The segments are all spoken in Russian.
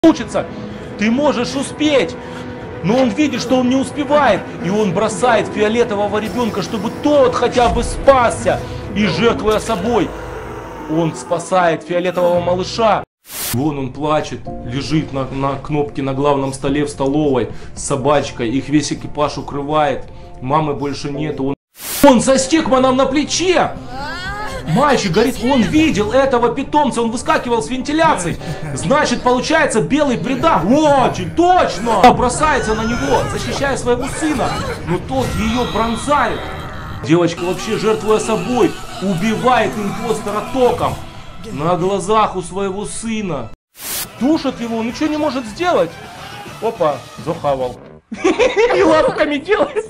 получится. Ты можешь успеть. Но он видит, что он не успевает. И он бросает фиолетового ребенка, чтобы тот хотя бы спасся. И жертвуя собой, он спасает фиолетового малыша. Вон он плачет, лежит на кнопке на главном столе в столовой с собачкой. Их весь экипаж укрывает. Мамы больше нету. Он со Стикманом на плече. Мальчик говорит, он видел этого питомца, он выскакивал с вентиляцией. Значит, получается, белый предак. Очень точно! Бросается на него, защищая своего сына. Но тот ее пронзает. Девочка вообще, жертвуя собой, убивает импостера током. На глазах у своего сына. Душит его, он ничего не может сделать. Опа, захавал. И лапками делает.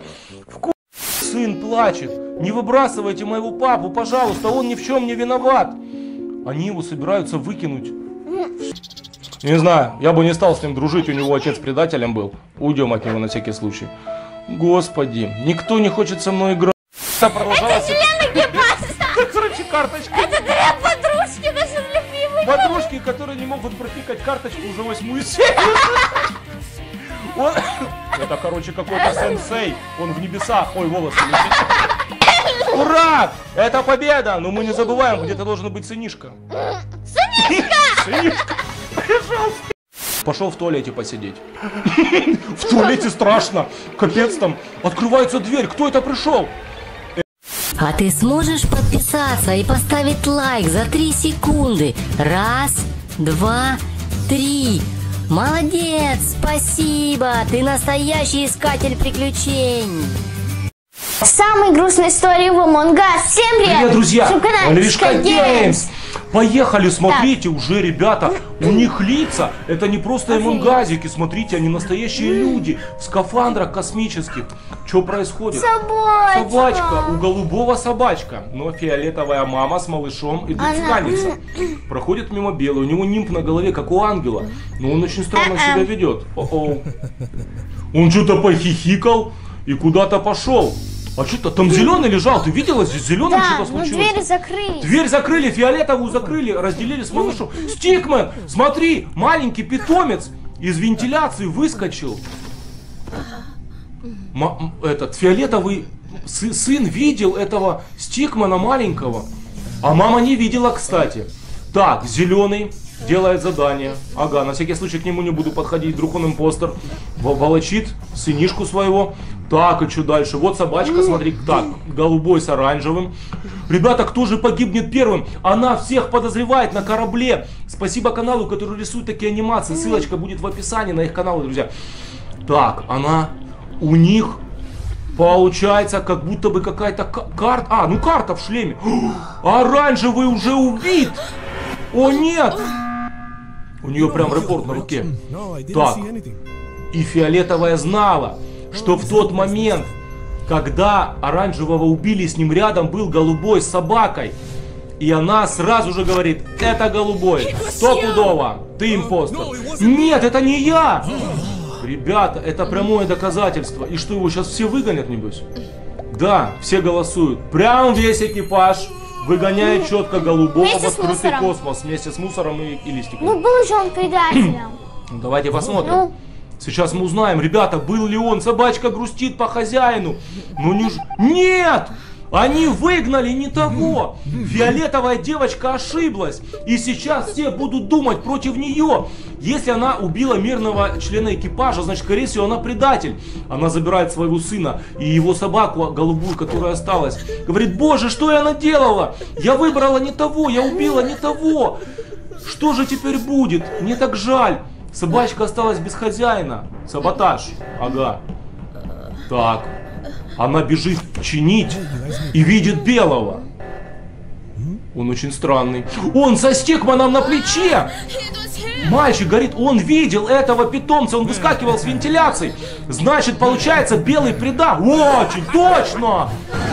Сын плачет. Не выбрасывайте моего папу, пожалуйста, он ни в чем не виноват. Они его собираются выкинуть. Не знаю, я бы не стал с ним дружить, у него отец предателем был. Уйдем от него на всякий случай. Господи, никто не хочет со мной играть. Это член экипажа! Короче, карточка. Это две подружки, наши любимые. Подружки, которые не могут пропикать карточку уже 8-ю серию. Это, короче, какой-то сенсей. Он в небесах. Ой, волосы летит. Ура! Это победа! Но мы не забываем, где-то должен быть сынишка. Сынишка! Сынишка! Пошел в туалете посидеть. В туалете страшно. Капец там. Открывается дверь. Кто это пришел? А ты сможешь подписаться и поставить лайк за 3 секунды? 1, 2, 3. Молодец, спасибо, ты настоящий искатель приключений. Самые грустные истории в Among Us. Всем привет! Привет, друзья! Львишка Геймс! Поехали, смотрите, уже, ребята, у них лица, это не просто эмонгазики, смотрите, они настоящие люди, в скафандрах космических. Что происходит? Собачка! Собачка, у голубого собачка, но фиолетовая мама с малышом идут сканиться. Проходит мимо белый, у него нимб на голове, как у ангела, но он очень странно себя ведет. О-о. Он что-то похихикал и куда-то пошел. А что-то там зеленый лежал, ты видела, здесь зеленым что-то случилось? Да, дверь закрыли. Дверь закрыли, фиолетовую закрыли, разделили с малышом. Стикмен, смотри, маленький питомец из вентиляции выскочил. Этот фиолетовый сын видел этого Стикмена маленького, а мама не видела, кстати. Так, зеленый делает задание. Ага, на всякий случай к нему не буду подходить, вдруг он импостер. Волочит сынишку своего. Так, и что дальше? Вот собачка, смотри, так, голубой с оранжевым. Ребята, кто же погибнет первым? Она всех подозревает на корабле. Спасибо каналу, который рисует такие анимации. Ссылочка будет в описании на их каналы, друзья. Так, она у них получается как будто бы какая-то карта. А, ну карта в шлеме. Оранжевый уже убит. О нет! У нее прям репорт на руке. Так, и фиолетовая знала, что в тот момент, когда оранжевого убили, с ним рядом был голубой с собакой. И она сразу же говорит, это голубой, стопудово, ты импостер. Нет, это не я! Ребята, это прямое доказательство. И что, его сейчас все выгонят, небось? Да, все голосуют. Прям весь экипаж выгоняет четко голубого в открытый космос вместе с мусором и листиком. Ну был же он предателем. Давайте посмотрим. Сейчас мы узнаем, ребята, был ли он. Собачка грустит по хозяину. Ну не ж... Нет! Они выгнали не того. Фиолетовая девочка ошиблась. И сейчас все будут думать против нее. Если она убила мирного члена экипажа, значит, скорее всего, она предатель. Она забирает своего сына и его собаку голубую, которая осталась. Говорит, боже, что я наделала? Я выбрала не того, я убила не того. Что же теперь будет? Мне так жаль. Собачка осталась без хозяина. Саботаж. Ага. Так. Она бежит чинить и видит белого. Он очень странный. Он со Стикманом на плече. Мальчик говорит, он видел этого питомца, он выскакивал с вентиляцией. Значит, получается, белый предак. Очень точно.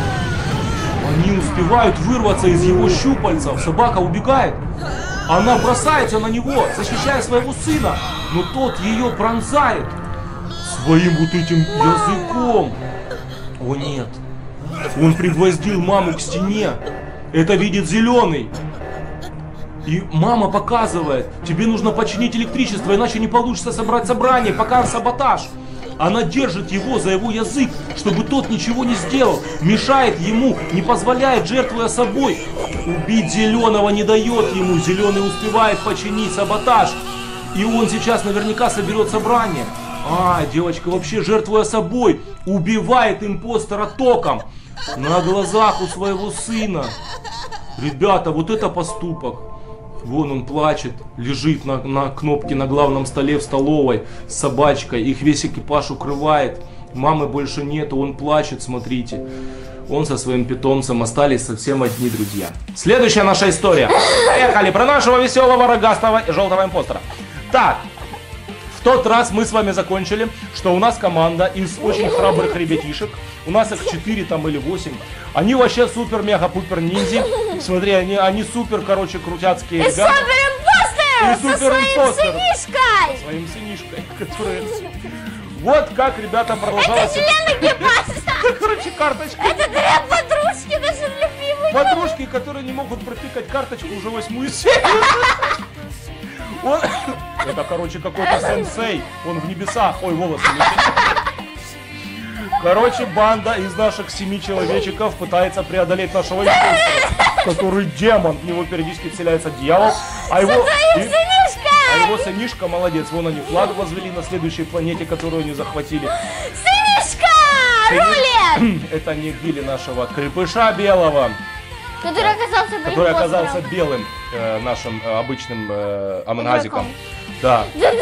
Они успевают вырваться из его щупальцев. Собака убегает. Она бросается на него, защищая своего сына. Но тот ее пронзает своим вот этим языком. О нет. Он пригвоздил маму к стене. Это видит зеленый. И мама показывает, тебе нужно починить электричество, иначе не получится собрать собрание, пока саботаж. Она держит его за его язык, чтобы тот ничего не сделал, мешает ему, не позволяет, жертвуя собой. Убить Зеленого не дает ему, Зеленый успевает починить саботаж. И он сейчас наверняка соберет собрание. А, девочка вообще, жертвуя собой, убивает импостера током на глазах у своего сына. Ребята, вот это поступок. Вон он плачет, лежит на кнопке на главном столе в столовой с собачкой. Их весь экипаж укрывает. Мамы больше нету, он плачет, смотрите. Он со своим питомцем остались совсем одни, друзья. Следующая наша история. Поехали про нашего веселого, рогастого и желтого импостера. Так, в тот раз мы с вами закончили, что у нас команда из очень храбрых ребятишек. У нас их 4 там или 8. Они вообще супер-мега-пупер ниндзя. Смотри, они супер, короче, крутяцкие И ребята. супер-импостер! И супер-импостер. Сынишкой! Своим сынишкой, который... Вот как, ребята, продолжалось... Это член экипажа! Короче, карточка. Это две подружки, наши любимые! Подружки, которые не могут пропикать карточку уже 8-ю серию. Он... Это, короче, какой-то сенсей. Он в небесах. Ой, волосы летят. Короче, банда из наших 7 человечков пытается преодолеть нашего импостера, который демон. В него периодически вселяется дьявол. А его сынишка молодец. Вон они флаг возвели на следующей планете, которую они захватили. Сынишка! Рулет! Это они били нашего крепыша белого. Который оказался белым, нашим обычным амангазиком. Да.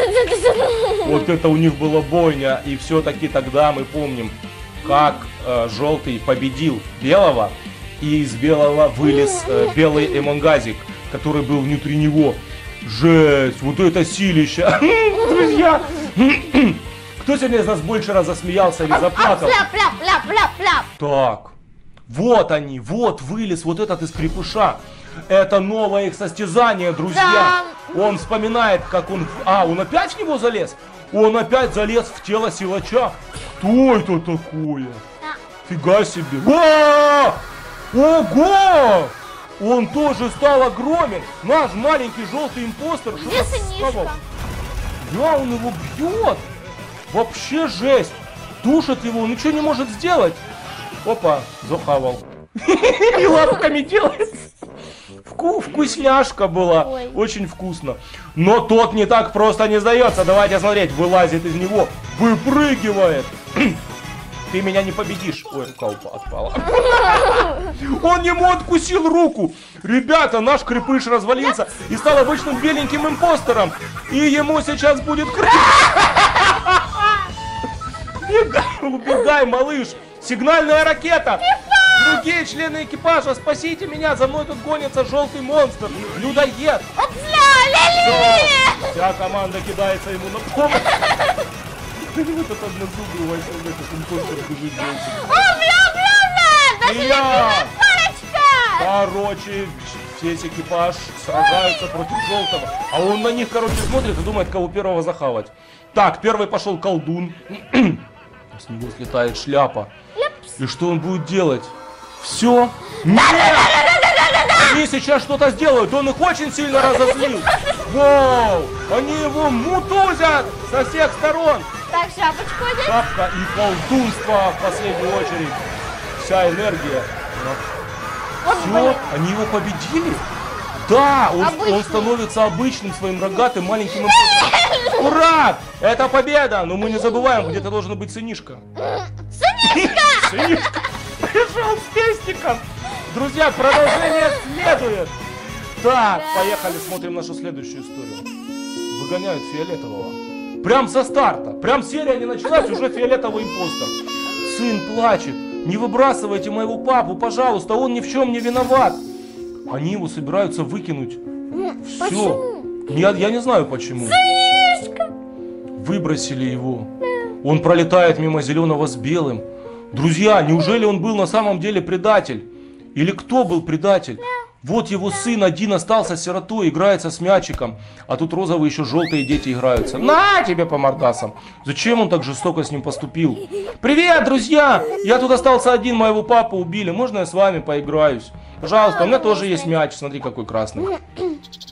Вот это у них была бойня. И все-таки тогда мы помним, как желтый победил белого. И из белого вылез белый эмонгазик, который был внутри него. Жесть, вот это силища. Друзья, кто сегодня из нас больше раз засмеялся или заплакал? Так. Вот они, вот вылез вот этот из крепыша. Это новое их состязание, друзья. Да. Он вспоминает, как он... А, он опять в него залез? Он опять залез в тело силача. Кто это такое? Да. Фига себе. О! Ого! Он тоже стал огромен. Наш маленький желтый импостер. Где сынишка? Да, он его бьет. Вообще жесть. Душит его, он ничего не может сделать. Опа, захавал. И лапками делает. Вкусняшка была. Ой. Очень вкусно. Но тот не так просто не сдается. Давайте смотреть. Вылазит из него. Выпрыгивает. Ты меня не победишь. Ой, рука отпала. Он ему откусил руку. Ребята, наш крепыш развалился и стал обычным беленьким импостером. И ему сейчас будет убегай, малыш. Сигнальная ракета! Другие члены экипажа, спасите меня! За мной тут гонится желтый монстр! Людоед! Вся команда кидается ему на помощь! Этот однозубый этот импостер бежит дальше. Короче, весь экипаж сражаются против желтого. А он на них, короче, смотрит и думает, кого первого захавать. Так, первый пошел колдун. С него слетает шляпа. И что он будет делать? Все? Нет! Они сейчас что-то сделают, он их очень сильно разозлил. Вау! Они его мутузят со всех сторон. Так, шапочку одеть. Шапка и колдунство в последнюю очередь. Вся энергия. Все, они его победили? Да, он становится обычным своим рогатым маленьким импостером. Ура! Это победа! Но мы не забываем, где-то должен быть сынишка. Сынишка! Сынишка пришел с пестиком. Друзья, продолжение следует. Так, поехали, смотрим нашу следующую историю. Выгоняют фиолетового. Прям со старта. Прям серия не началась, уже фиолетовый импостер. Сын плачет. Не выбрасывайте моего папу, пожалуйста, он ни в чем не виноват. Они его собираются выкинуть. Все. Я не знаю почему. Сынишка! Выбросили его. Он пролетает мимо зеленого с белым. Друзья, неужели он был на самом деле предатель? Или кто был предатель? Вот его сын один остался сиротой, играется с мячиком. А тут розовые еще желтые дети играются. На тебе по мордасам. Зачем он так жестоко с ним поступил? Привет, друзья! Я тут остался один, моего папу убили. Можно я с вами поиграюсь? Пожалуйста, у меня тоже есть мяч. Смотри, какой красный.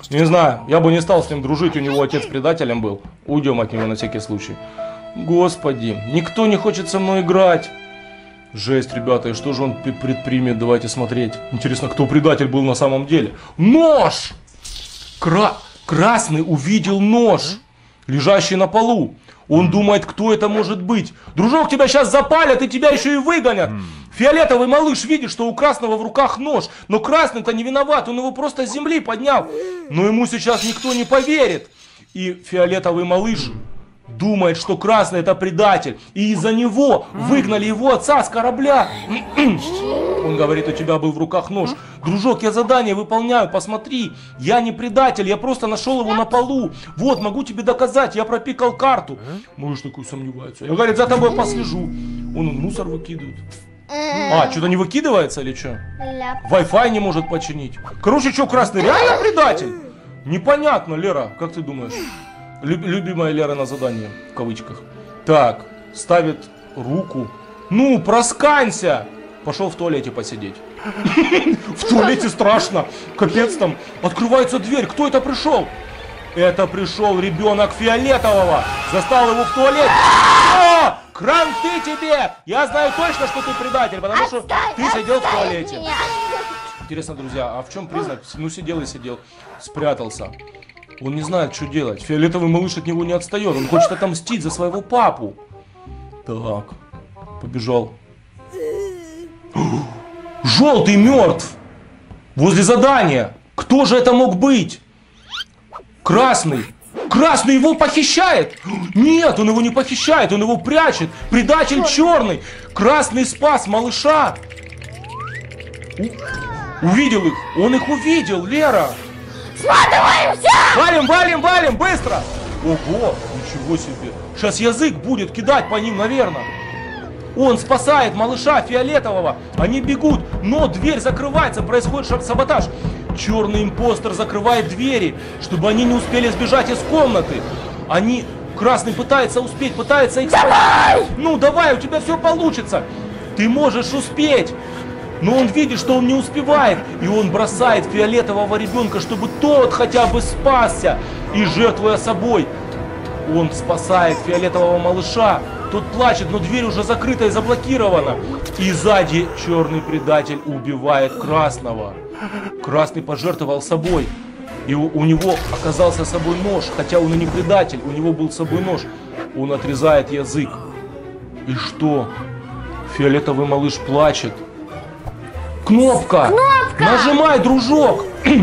Не знаю, я бы не стал с ним дружить, у него отец предателем был. Уйдем от него на всякий случай. Господи, никто не хочет со мной играть. Жесть, ребята, и что же он предпримет? Давайте смотреть. Интересно, кто предатель был на самом деле? Нож! Красный увидел нож, лежащий на полу. Он думает, кто это может быть. Дружок, тебя сейчас запалят и тебя еще и выгонят. Фиолетовый малыш видит, что у красного в руках нож. Но красный-то не виноват, он его просто с земли поднял. Но ему сейчас никто не поверит. И фиолетовый малыш думает, что красный это предатель. И из-за него выгнали его отца с корабля. Он говорит, у тебя был в руках нож. Дружок, я задание выполняю, посмотри. Я не предатель, я просто нашел его на полу. Вот, могу тебе доказать, я пропикал карту. Малыш такой сомневается. Я, говорит, за тобой послежу. Он мусор выкидывает. А, что-то не выкидывается или что? Wi-Fi не может починить. Короче, что, красный реально предатель? Непонятно, Лера, как ты думаешь? Любимая Лера на задание, в кавычках. Так, ставит руку. Ну, просканься! Пошел в туалете посидеть. В туалете страшно. Капец там. Открывается дверь. Кто это пришел? Это пришел ребенок фиолетового. Застал его в туалете. О! Кранты тебе! Я знаю точно, что ты предатель, потому что ты сидел в туалете. Интересно, друзья, а в чем признак? Ну, сидел и сидел. Спрятался. Он не знает, что делать. Фиолетовый малыш от него не отстает. Он хочет отомстить за своего папу. Так, побежал. Желтый мертв. Возле задания. Кто же это мог быть? Красный. Красный его похищает. Нет, он его не похищает, он его прячет. Предатель черный. Красный спас малыша. Увидел их. Он их увидел, Лера. Валим, валим, валим, быстро! Ого, ничего себе. Сейчас язык будет кидать по ним, наверное. Он спасает малыша фиолетового. Они бегут, но дверь закрывается, происходит саботаж. Черный импостер закрывает двери, чтобы они не успели сбежать из комнаты. Красный пытается успеть, пытается их спасти. Ну давай, у тебя все получится. Ты можешь успеть. Но он видит, что он не успевает, и он бросает фиолетового ребенка, чтобы тот хотя бы спасся, и жертвуя собой, он спасает фиолетового малыша. Тот плачет, но дверь уже закрыта и заблокирована. И сзади черный предатель убивает красного. Красный пожертвовал собой, и у него оказался с собой нож, хотя он и не предатель, у него был с собой нож. Он отрезает язык. И что? Фиолетовый малыш плачет. Кнопка! Нажимай, дружок!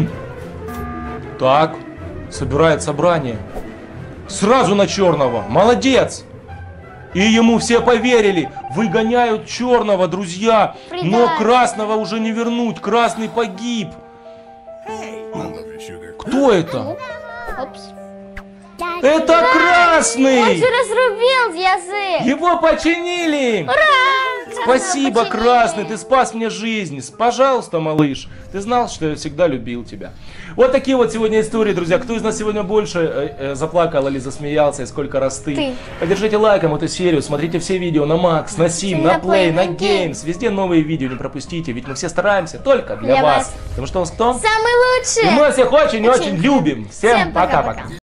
Так, собирает собрание. Сразу на черного. Молодец! И ему все поверили. Выгоняют черного, друзья. Но красного уже не вернуть. Красный погиб. Кто это? Это красный! Он же разрубил язык. Его починили! Ура! Спасибо, красный, ты спас мне жизнь. Пожалуйста, малыш. Ты знал, что я всегда любил тебя. Вот такие вот сегодня истории, друзья. Кто из нас сегодня больше заплакал или засмеялся, и сколько раз ты? Поддержите лайком эту серию, смотрите все видео на Макс, на Сим, на Play, на Games. Везде новые видео, не пропустите, ведь мы все стараемся только для вас. Потому что у нас кто? Самый лучший. И мы всех очень-очень любим. Всем пока-пока.